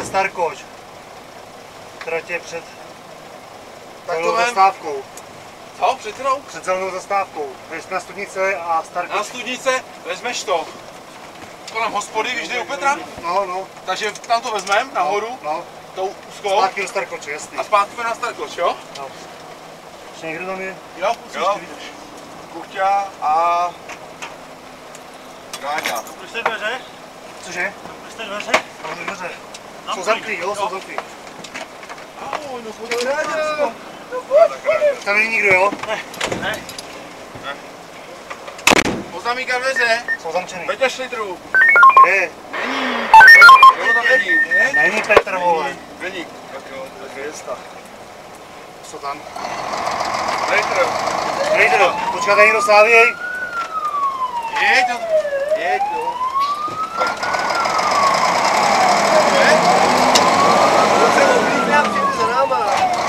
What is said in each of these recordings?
Starkoč. Tratě před zelenou zastávkou. Co? Před kterou? Před zelenou zastávkou. Jdeš na Studnice a Starkoč. Na Studnice vezmeš to. Kolem hospody, víš, kde je u Petra? No. Takže tam to vezmem, nahoru. No. Tou úzkou. Zpátky do Starkoče, jasný. A zpátky na Starkoč, jo? No. Ještě někdo tam je? Jo, musíš ty vidíš. Kuchťa a Ráďa. Proč jste dveře? Cože? Proč jste dveře? Tam dveře. Jsou zamklý, jo, jsou zamklý. Ahoj, no pojď Ráďa. Tam není nikdo, jo? Ne. Pozamíka dveře. Jsou zamčený. Peťa Šlidrů. Kde? Jo, tam není. Není Petr, vole. Není. Tak jo, tak je jistá. Jsou tam. Rejder. Počkat, tady někdo Slávěj. Jeď, no. Jeď, jo. Přijde za náma.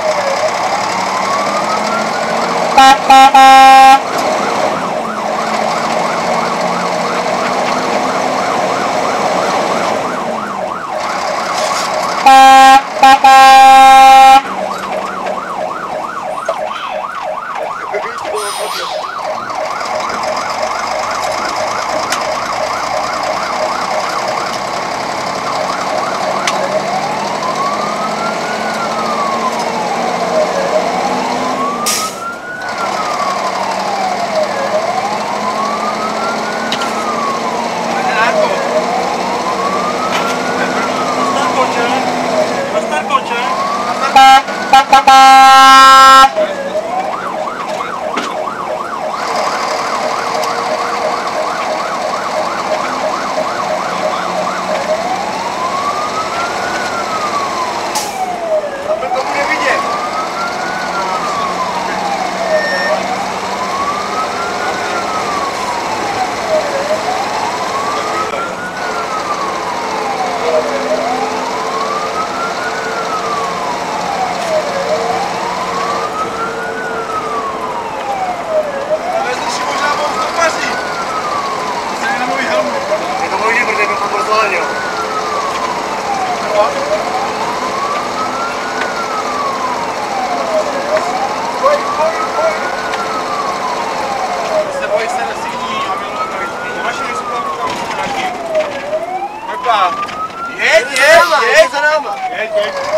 Jeď za náma. Jeď.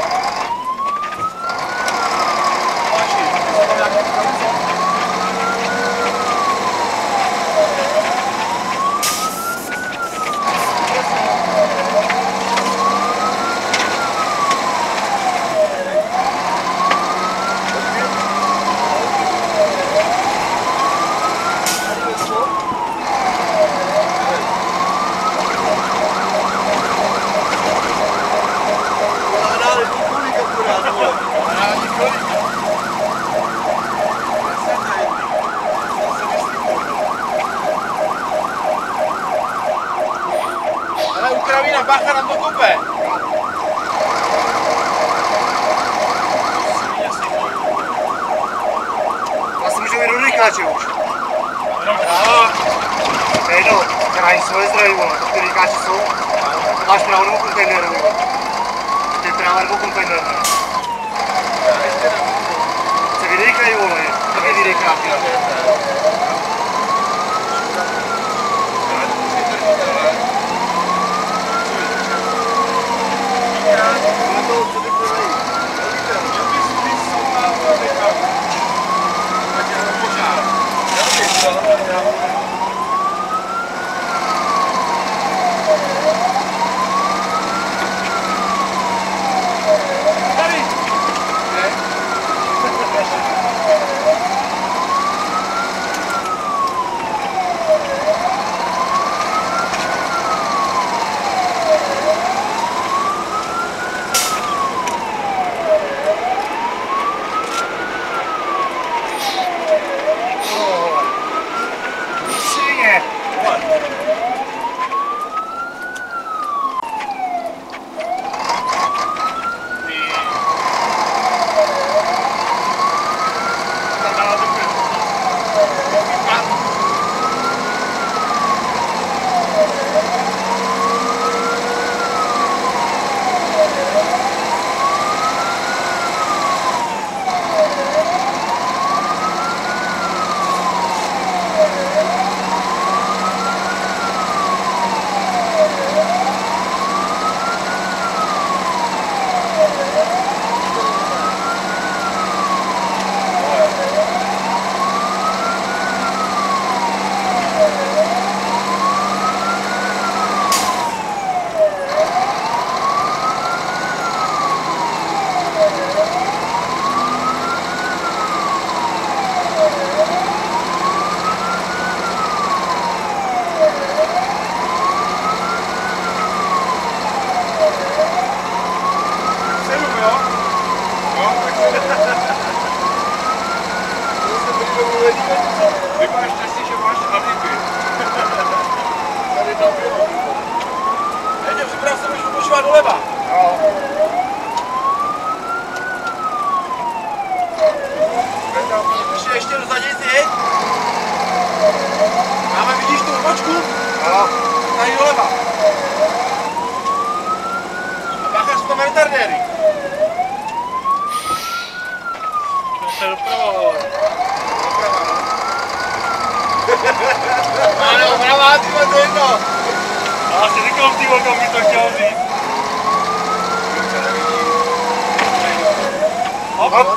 Ukrajina, bacha, nám to kope. Vlastně můžeme jít do Rykáče už. To je jedno, krají svoje zdraví, vole, to ty Rykáče jsou. Máš právo nebo kontejner, vole. Ty právo nebo kontejner. Se vydejkají, vole, taky vydejkáky. Vy máš štěstí, že máš alibi. Tady tam bylo. Jeďte, připrav se, můžu počívat doleva. No. Ještě dozadí si. Máme, vidíš tu odbočku? No. Tady doleva. A bacha, jsou tam retardéry. To je doprava. Doprava, no. Ale oprava, ty to je jedno. Já si říkal, ty kam mi to chtěl říct. Hop.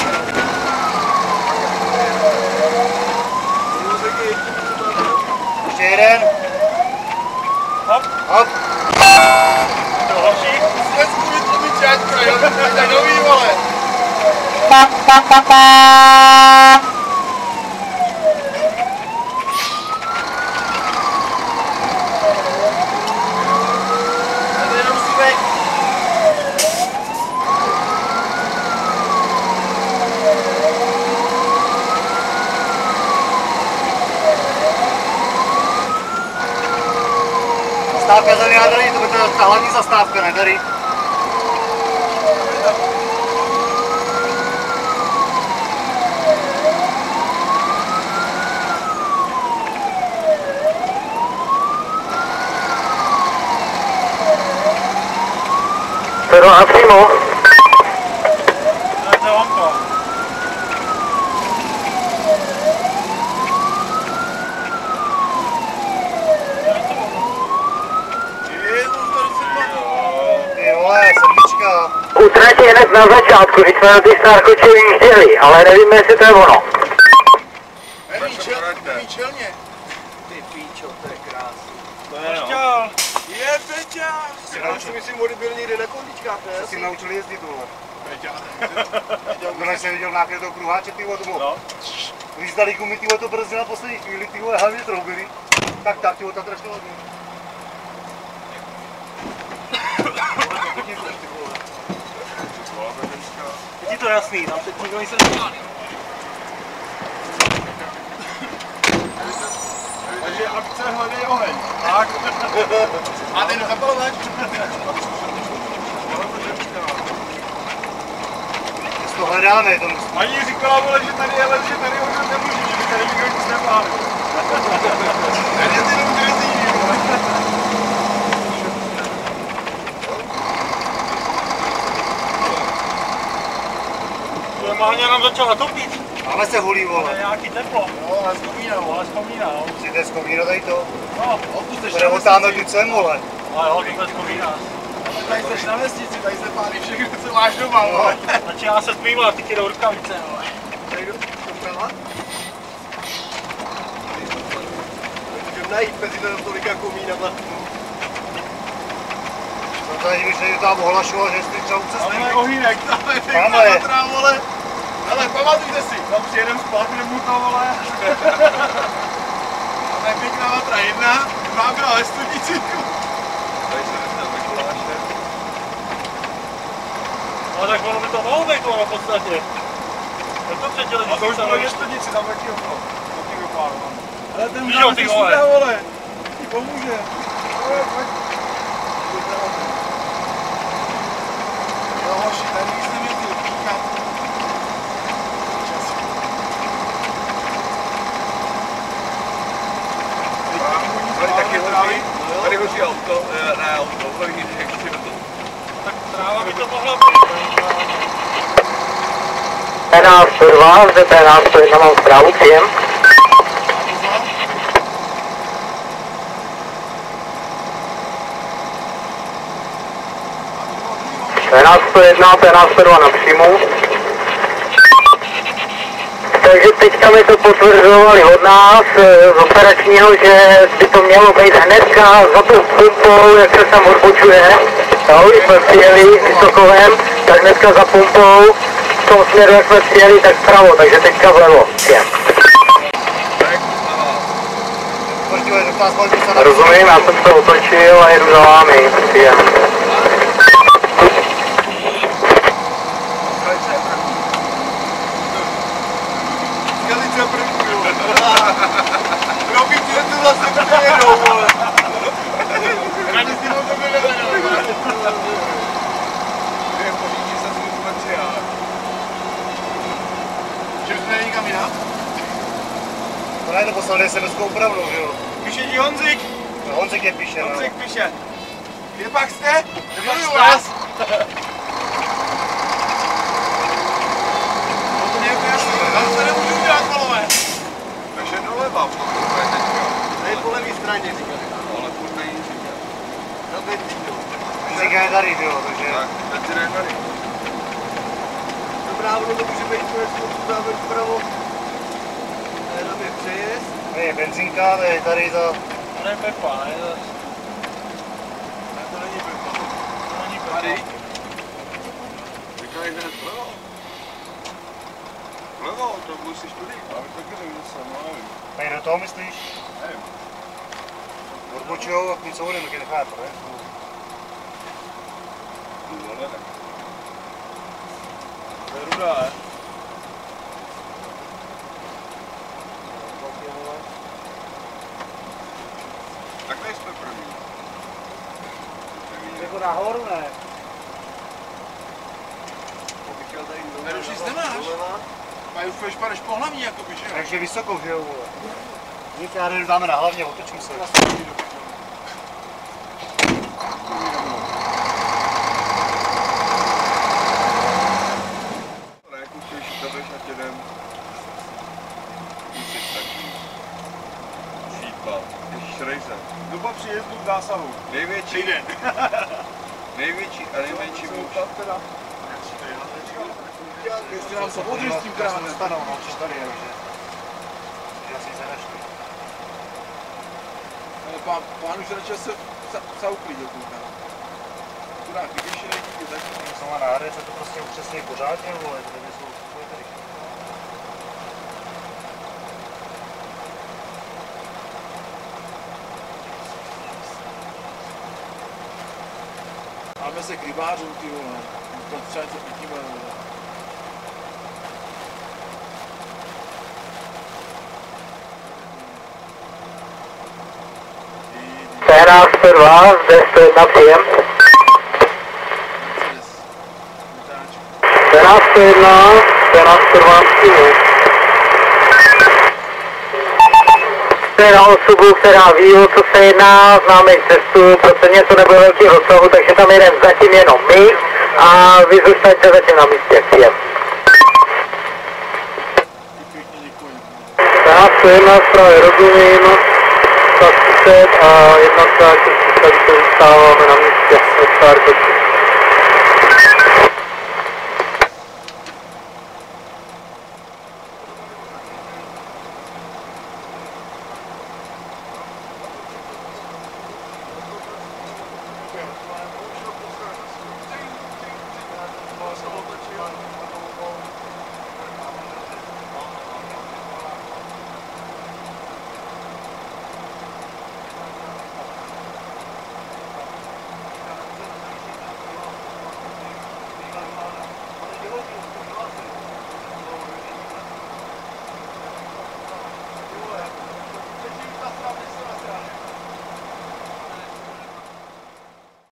Ještě jeden. Hop. Hop. To horší. Musíme zkusit obyčáčka, jo? To je nový, vole. A to jenom musíme... Zastávka za vyjádrení, to by ta hlavní zastávka, ne tady. Pero a primo. To je onko. Ty vole, sedmička. Utratí hned na začátku, když jsme na ty Starkočevy jížděli, ale nevíme, jestli to je ono. Nevím čelně. Ty píčo, to je krásný. To je no. Šťál. Je, Peťa! Já si myslím, že byl někde na kondíčkách, ne? Co jsi naučil jezdit, vole? Peťa, Tohle jsem viděl nějaké toho kruháče, ty vole, to bylo. No. Když zdali gumy, ty vole, to brzdil na poslední chvíli, ty vole, hlavně troubili. Tak, ty vole, ta strašně hodně. Je ti to jasný, tam se nikdo nejsem nezvládl. Takže akce hledej oheň. Tak. A ten zapalovač. To hledáme, to musí. Paní říkala, vole, že tady je let, že tady hodně nemůže, že by tady nikdo nic nepálil. Tady je ty jenom drzí, vole. Normálně nám začala topit. Máme se hulí, To vole. je nějaký teplo. No, ale z komína, Ale vole. vzpomíná, no. Si to je z komína tady to. No, Odpusteš Bude otáme tu cem, vole. ale jo, to je vzpomíná. Tady jsi na vesnici, tady se pálí všechno, co máš doma, vole. Začíná se tmívat, ty do rukavice, vole. Tady doprava? Můžeme najít mezi tolika komínama. To tady bych se tam ohlašoval, že jsi třeba Ale ucestný. je ohýnek, tam je Máme. pěkná patra, vole. Ale pamatujte si, tam přijedem zpátky nemů to, vole. Tam je pěkná patra jedna, druhá byla ve studnici. Tady se nesměl Mikuláše. No tak ono by to mohlo být ono v podstatě. Tak to předělení. A to už bylo ve studnici, tam taky okno. Taky pár, no. Ale ten Víš, jo, ty vole. vole. Ti pomůže. Pojď. Jo, hoši, tady nic nevěděl, píkat. Tady taky hoří. Tady hoří auto, ne auto, tady vidíš, jak si to. Tak tráva by to mohla být. P-2, zde P-1 mám zprávu, příjem. P-1, P-2 na příjmu. Takže teďka mi to potvrzovali od nás z operačního, že by to mělo být hnedka za tou pumpou, jak se tam odbočuje. Jo, když jsme přijeli Vysokovem, tak hnedka za pumpou, v tom směru, jak jsme přijeli, tak vpravo, takže teďka vlevo. Počkej, do nás pojď se na... Rozumím, já jsem se otočil a jedu za vámi. Příjem. SMS-kou opravdu, že jo? Píše ti Honzik. No, Honzik je píše, no. Honzik píše. Kde pak jste? Miluju vás. No to nějak jasný, tam se nemůžu udělat kolové. Takže doleva, to je teďka. Ne po levý straně, říkali. No, ale furt není říkat. No teď jo. Říká je tady, jo, takže... Tak, teď je tady. Dobrá, ono to může být závěr vpravo. Tam je přejezd. Ne, je benzínka, to je tady za... To je Pepa, ne? To není Pepa. To není Pepa. Tady. Říká, jde hned vlevo. Vlevo, to musíš tudy. Já bych taky nevím, že jsem, no nevím. Tady do toho myslíš? Nevím. Odbočujou a něco budeme, taky nechápu, ne? No ne. To je rudá, ne? Tak nejsme první. Jako nahoru, ne? Tady už nic nemáš. A už půjdeš padeš po hlavní, jakoby, že jo? Takže vysokou, že jo, vole. Nic, já jdu dáme na hlavně, otočím se. Ale jak už když jdeš na tědem, jsi taky. Šípa, ježíš rejze. Doba příjezdu k zásahu. Největší den. Největší a nejmenší muž. Ještě nám se podříš s tím kránem. Dostanou, no, přes tady je, že? Že asi se našli. Ale pán už radši se uklidil, koukám. Chudák, když je díky, tak... Jsou na nádech, se to prostě upřesně pořádně, vole, tady jsou tady. Máme se k rybářům, ty vole. To třeba něco pětíme, vole. Scénář 102, zde 101 příjem. Scénář 101, scénář 102 příjem. Na osobu, která ví, o co se jedná, známe cestu, protože to nebude velký rozsahu, takže tam jedeme zatím jenom my a vy zůstaňte zatím na místě. Příjem. Scénář 101, zprávě rozumím. 130 a jedna stále zůstáváme na místě.